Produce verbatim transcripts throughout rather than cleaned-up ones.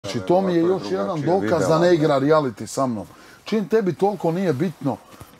Znači, to mi je još jedan dokaz da ne igra reality sa mnom. Čim tebi toliko nije bitno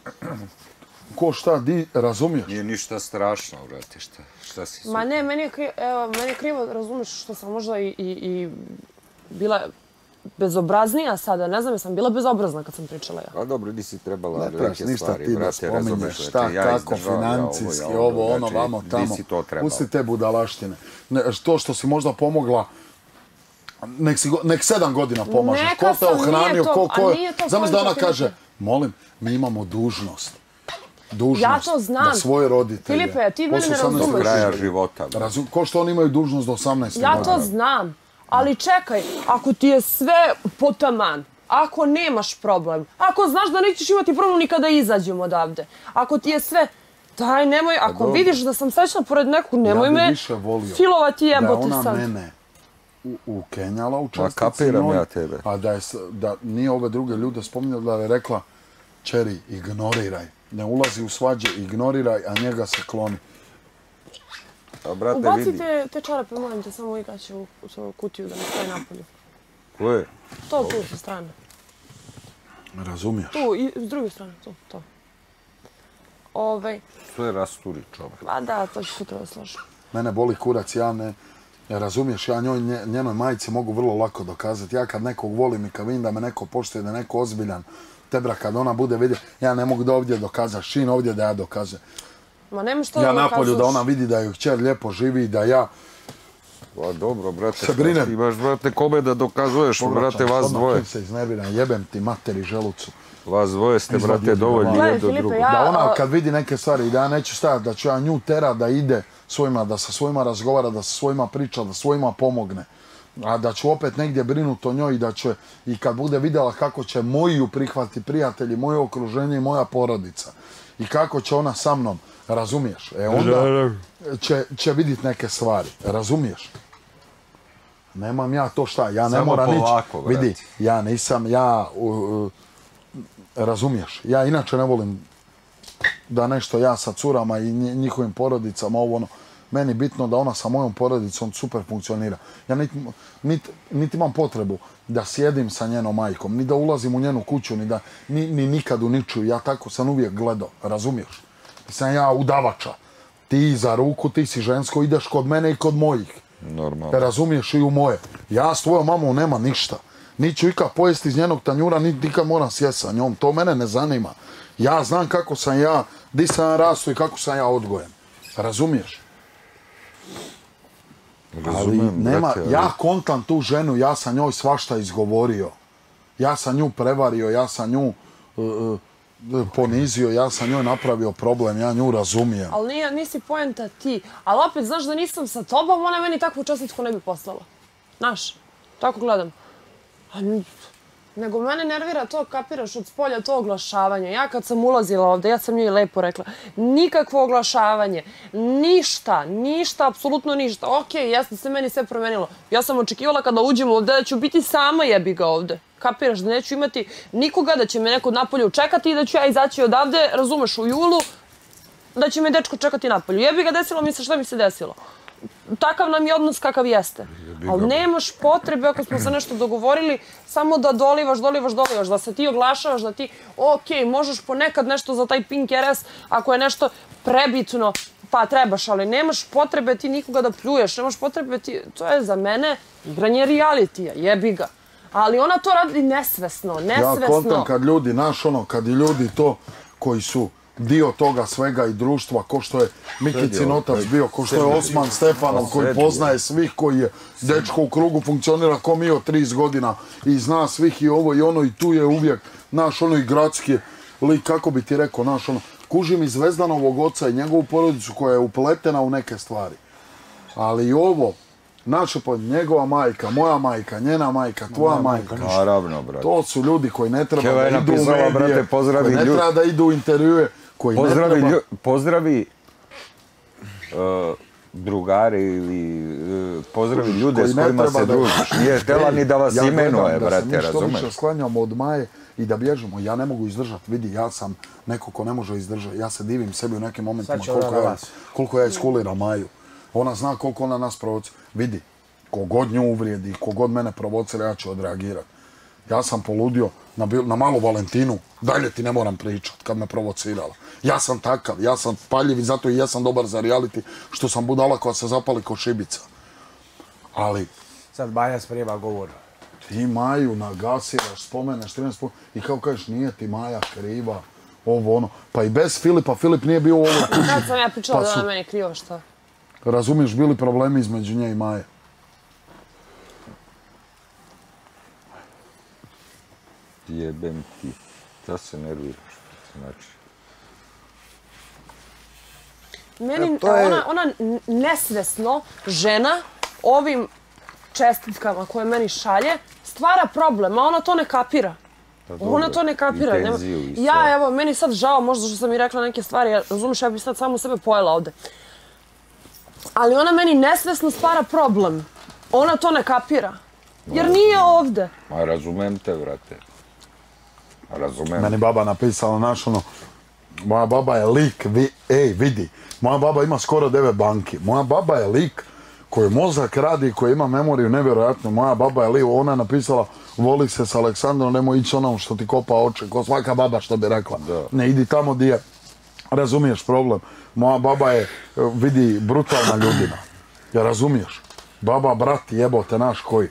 ko šta di, razumiješ? Nije ništa strašno, brate, šta, šta si super. Ma ne, meni je krivo, evo, meni je krivo, razumiješ, što sam možda i, i, i bila bezobraznija sada, ne znam, jesam bila bezobrazna kad sam pričala ja. A dobro, nisi trebala ne trebaš neke ništa stvari, ti da brate, spominješ, razumeš, šta, ja kako, izdržavam, financijski, ja ovo, ovo, ja, ono, znači, vamo, tamo. di si to trebala? Pusti te budalaštine. Ne, to što si možda pomogla, nek, si, nek sedam godina pomažeš. Neka ko te sam, ohranio, to, ko, ko a je... nije to Zamisli da ona Filipe. kaže, molim, mi imamo dužnost. Dužnost Ja to znam. da svoje roditelje... Filipe, ti mene ne posle osamnaeste razumeš. Do kraja života. Razum, ko što oni imaju dužnost do osamnaeste Ja godine. to znam, ali čekaj, ako ti je sve potaman, ako nemaš problem, ako znaš da nećeš imati problem ni kada izađemo odavde, ako ti je sve, daj nemoj, ako vidiš da sam srećna pored nekog, nemoj ja bi me više volio filovati jebote da je sad. ona mene u, ukenjala u Ma častici kapiram njoj, ja tebe. a da, je, s- da nije ove druge ljude spominjala, da je rekla, čeri, ignoriraj, ne ulazi u svađe, ignoriraj, a njega se kloni. A brate, Ubaci vidi. te, te čarape, molim te, samo igraće u, u svoju kutiju da mi stoji napolju. Koje? To tu sa strane. Razumiješ? Tu, i s druge strane, tu, to. Ovaj, Sve rasturi, čovjek. a da, to ću sutra da složim. Mene boli kurac, ja ne... Ja razumiješ, ja njoj, nje- njenoj majici mogu vrlo lako dokazati. Ja kad nekog volim i kad vidim da me neko poštuje, da je neko ozbiljan, tebra kad ona bude vidjeti, ja ne mogu da ovdje dokazaš, čin ovdje da ja dokazujem. Ma nemaš što Ja da napolju da dokazuješ. ona vidi da joj kćer lijepo živi i da ja... Pa dobro, brate, Se šta brinem. ti imaš, brate, kome da dokazuješ, brate, vas Odmah dvoje. čim se iznerviram, jebem ti materi želucu. Vas dvoje ste, Izvadi brate, od dovoljni glave. jedno Gledaj, drugo. Filipe, ja- Da ona a- kad vidi neke stvari i da ja neću stajati, da ću ja nju tera da ide svojima, da sa svojima razgovara, da sa svojima priča, da svojima pomogne. A da ću opet negdje brinuti o njoj i da će, i kad bude vidjela kako će moji ju prihvati prijatelji, moje okruženje i moja porodica. I kako će ona sa mnom, razumiješ? E onda će, će vidjeti neke stvari, razumiješ? Nemam ja to šta, ja ne Samo moram nići. polako, brate. Vidi, ja nisam, ja, uh, uh, razumiješ, ja inače ne volim da nešto ja sa curama i nji- njihovim porodicama, ovo ono, meni bitno da ona sa mojom porodicom super funkcionira. Ja niti, niti, niti imam potrebu da sjedim sa njenom majkom, ni da ulazim u njenu kuću, ni da, ni, ni nikad u niču. Ja tako sam uvijek gledao, razumiješ? Sam ja udavača. Ti za ruku, ti si žensko, ideš kod mene i kod mojih. Normalno. Razumiješ, i u moje. Ja s tvojom mamom nema ništa. Niću ikad pojesti iz njenog tanjura, niti ikad moram sjest sa njom. To mene ne zanima. Ja znam kako sam ja, di sam ja rastao i kako sam ja odgojen. Razumiješ? Ali Razumijem, nema, brate, ali- ja kontam tu ženu, ja sam njoj svašta izgovorio. Ja sam nju prevario, ja sam nju uh, uh, ponizio, ja sam njoj napravio problem, ja nju razumijem. Ali nije, nisi poenta ti. Ali opet, znaš da nisam sa tobom, ona meni takvu časničku ne bi poslala. Znaš, tako gledam. A n- nego mene nervira to, kapiraš, od spolja to oglašavanje. Ja kad sam ulazila ovde, ja sam njoj lepo rekla, nikakvo oglašavanje, ništa, ništa, apsolutno ništa. Okej, jeste se meni sve promenilo. Ja sam očekivala kada uđemo ovde da ću biti sama jebi ga ovde. Kapiraš, da neću imati nikoga, da će me neko napolju čekati i da ću ja izaći odavde, razumeš, u julu, da će me dečko čekati napolju. Jebi ga, desilo mi se šta mi se desilo. Takav nam je odnos kakav jeste. Ali nemaš potrebe, ako smo se nešto dogovorili, samo da dolivaš, dolivaš, dolivaš, da se ti oglašavaš, da ti, okej, možeš ponekad nešto za taj Pink R S, ako je nešto prebitno, pa trebaš, ali nemaš potrebe ti nikoga da pljuješ, nemaš potrebe ti, to je za mene igranje realitija, jebi ga. Ali ona to radi nesvesno, Ja nesvesno. kontam kad ljudi, naš ono, kad i ljudi to koji su dio toga svega i društva, ko što je Mikicin otac bio, ko što je Osman Stefanov, koji poznaje svih, koji je dečko u krugu, funkcionira ko mi od trideset godina i zna svih i ovo i ono i tu je uvijek naš ono i gradski lik, kako bi ti rekao, naš ono, kužim i Zvezdanovog oca i njegovu porodicu koja je upletena u neke stvari. Ali i ovo, naše pod njegova majka, moja majka, njena majka, tvoja majka, Naravno, brate. to su ljudi koji ne treba Keva da je idu u napisala, medije, brate, pozdravi koji ne ljud- treba da idu u intervjue, koji ne Pozdravi, treba... lju- pozdravi uh, drugari ili uh, pozdravi ljude koji s ne kojima treba se da- družiš. Nije htjela ni da vas Ja imenuje, gledam da brate, se mi što razumeš? više sklanjamo od Maje i da bježimo. Ja ne mogu izdržati. Vidi, ja sam neko ko ne može izdržati. Ja se divim sebi u nekim momentima Sad će ona koliko na ja, vas. koliko ja iskuliram Maju. Ona zna koliko ona nas provoci. Vidi, Kogod nju uvrijedi, kogod mene provocira, ja ću odreagirati. Ja sam poludio na, na malu Valentinu, dalje ti ne moram pričat kad me provocirala. Ja sam takav, ja sam paljiv i zato i ja sam dobar za reality, što sam budala koja se zapali ko šibica. Ali... Sad Maja sprema govor. Ti Maju nagasiraš, spomeneš trinaest puta i kao kažeš nije ti Maja kriva, ovo ono. Pa i bez Filipa, Filip nije bio u ovoj kući. Kad sam ja pričala da ona meni kriva, šta? Razumiješ, bili problemi između nje i Maje. Jebem ti, da se nerviraš, znači. Meni ona, ona nesvesno, žena, ovim čestitkama koje meni šalje, stvara problem, a ona to ne kapira. Ona to ne kapira. Ja, evo, meni sad žao, možda što sam i rekla neke stvari, razumiješ, ja bi sad samo sebe pojela ovde. Ali ona meni nesvesno stvara problem. Ona to ne kapira. Jer nije ovde. Ma razumem te, vrate. Razumem. Meni baba napisala naš ono, moja baba je lik, ej, vidi, moja baba ima skoro devet banki. Moja baba je lik koji mozak radi, koji ima memoriju nevjerojatno. Moja baba je lik, ona je napisala, voli se s Aleksandrom, nemoj ići onom što ti kopa oči, ko svaka baba što bi rekla. Ne, idi tamo gdje je. Razumiješ problem. Moja baba je, vidi, brutalna ljudina. Ja razumiješ? Baba, brat, jebote, naš koji.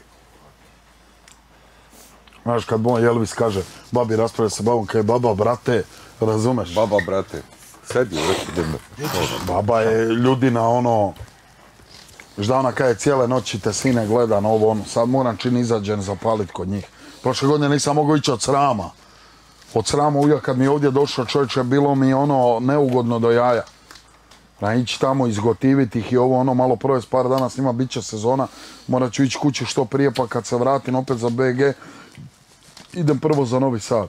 Znaš, kad moj Elvis kaže, babi raspravlja sa babom, kaj baba, brate, razumeš? Baba, brate, sedi, idemo. Baba je ljudina, ono, žda ona kaj je cijele noći te sine gleda na ovo, ono, sad moram čin izađen zapalit kod njih. Prošle godine nisam mogao ići od srama. Od srama uvijek kad mi je ovdje došao čovječe, bilo mi ono neugodno do jaja. Na ići tamo, izgotiviti ih i ovo ono, malo provest par dana s njima, bit će sezona, morat ću ići kući što prije, pa kad se vratim opet za be ge, idem prvo za Novi Sad.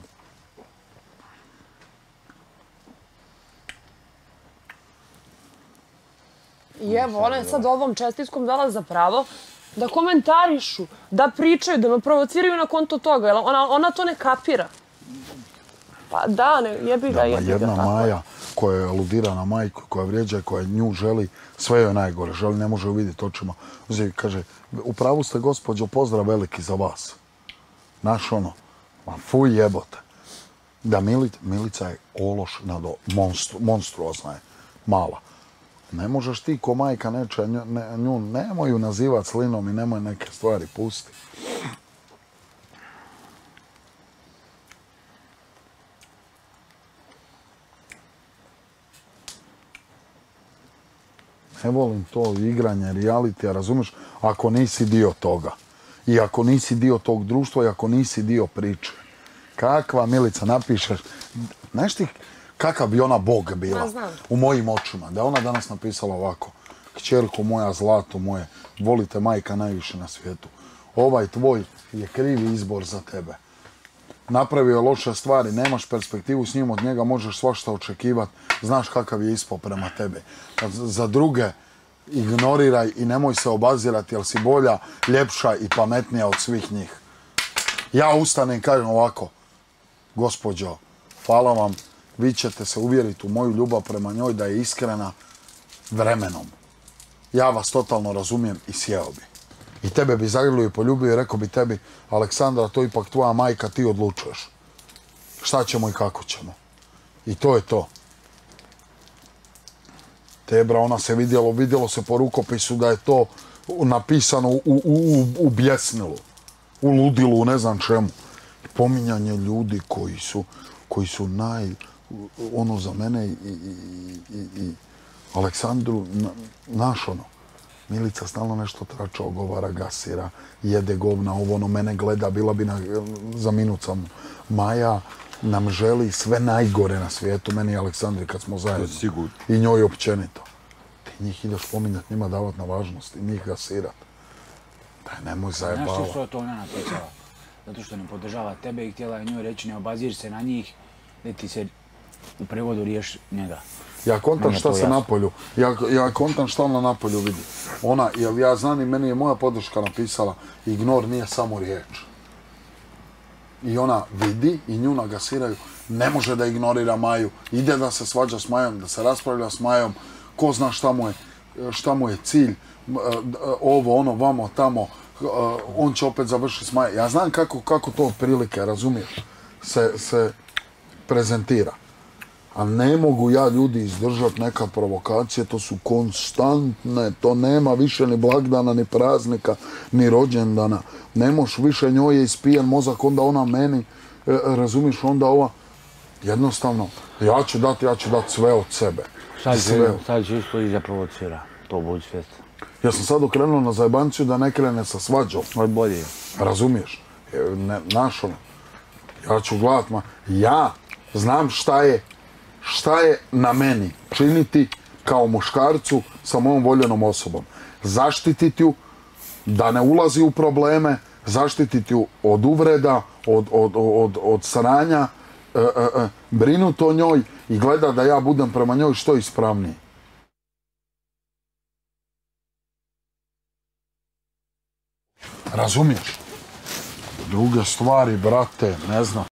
I evo, ona je sad ovom čestitkom dala za pravo da komentarišu, da pričaju, da me provociraju na konto toga, ona, ona to ne kapira. Pa da, ne, jebi ga, jebi ga. Jedna Maja koja je aludira na majku, koja vrijeđa, koja nju želi, sve joj najgore, želi, ne može ju vidjeti očima. Uzi, kaže, u pravu ste gospođo, pozdrav veliki za vas. Naš ono, ma fuj jebote. Da Milica je ološ nado, monstruozna je, mala. Ne možeš ti ko majka neče nju, nemoj ju nazivat slinom i nemoj neke stvari pusti. Ne volim to igranje, reality, razumiješ, ako nisi dio toga. I ako nisi dio tog društva i ako nisi dio priče. Kakva Milica napišeš, znaš ti kakav bi ona bog bila u mojim očima, da je ona danas napisala ovako, kćerko moja, zlato moje, volite majka najviše na svijetu. Ovaj tvoj je krivi izbor za tebe. Napravio je loše stvari, nemaš perspektivu s njim, od njega možeš svašta očekivati, znaš kakav je ispao prema tebe. Za druge ignoriraj i nemoj se obazirati, jer si bolja, ljepša i pametnija od svih njih. Ja ustanem i kažem ovako, gospođo, hvala vam, vi ćete se uvjeriti u moju ljubav prema njoj da je iskrena vremenom. Ja vas totalno razumijem i sjeo bi. I tebe bi zagrlio i poljubio i rekao bi tebi, Aleksandra, to je ipak tvoja majka, ti odlučuješ. Šta ćemo i kako ćemo. I to je to. Tebra, ona se vidjelo, vidjelo se po rukopisu da je to napisano u, u, u, u bjesnilu, u ludilu, u ne znam čemu. Pominjanje ljudi koji su, koji su naj, ono za mene i, i, i, i Aleksandru, na, naš ono. Milica stalno nešto trača, ogovara, gasira, jede govna, ovo ono, mene gleda, bila bi na, za minut samo. Maja nam želi sve najgore na svijetu, meni i Aleksandri kad smo zajedno. I njoj općenito. Ti njih ideš pominjat, njima davat na važnost i njih gasirat. Daj, nemoj zajebava. Znaš što to ona napisala? Zato što ne podržava tebe i htjela je njoj reći ne obazir se na njih, da ti se u prevodu riješ njega. Ja kontam šta se napolju, ja, ja kontam šta ona napolju vidi. Ona, jer ja znam i meni je moja podrška napisala, ignor nije samo riječ. I ona vidi i nju nagasiraju, ne može da ignorira Maju, ide da se svađa s Majom, da se raspravlja s Majom, ko zna šta mu je. šta mu je cilj, ovo, ono, vamo, tamo, on će opet završiti s Maje. Ja znam kako, kako to otprilike, razumiješ, se, se prezentira. A ne mogu ja ljudi izdržati neka provokacije, to su konstantne, to nema više ni blagdana, ni praznika, ni rođendana. Ne moš više, njoj je ispijen mozak, onda ona meni, e, razumiješ, onda ova, jednostavno, ja ću dati, ja ću dati sve od sebe. Sad će isto iza provocira, to budi svjestan. Ja sam sad okrenuo na zajebanciju da ne krene sa svađom. Od bolje. Razumiješ? Ne, naš ono, ja ću gledat, ma, ja znam šta je, šta je na meni činiti kao muškarcu sa mojom voljenom osobom. Zaštititi ju, da ne ulazi u probleme, zaštititi ju od uvreda, od, od, od, od sranja, e, e, e, brinut o njoj i gleda da ja budem prema njoj što ispravniji. Razumiješ? Druge stvari, brate, ne znam.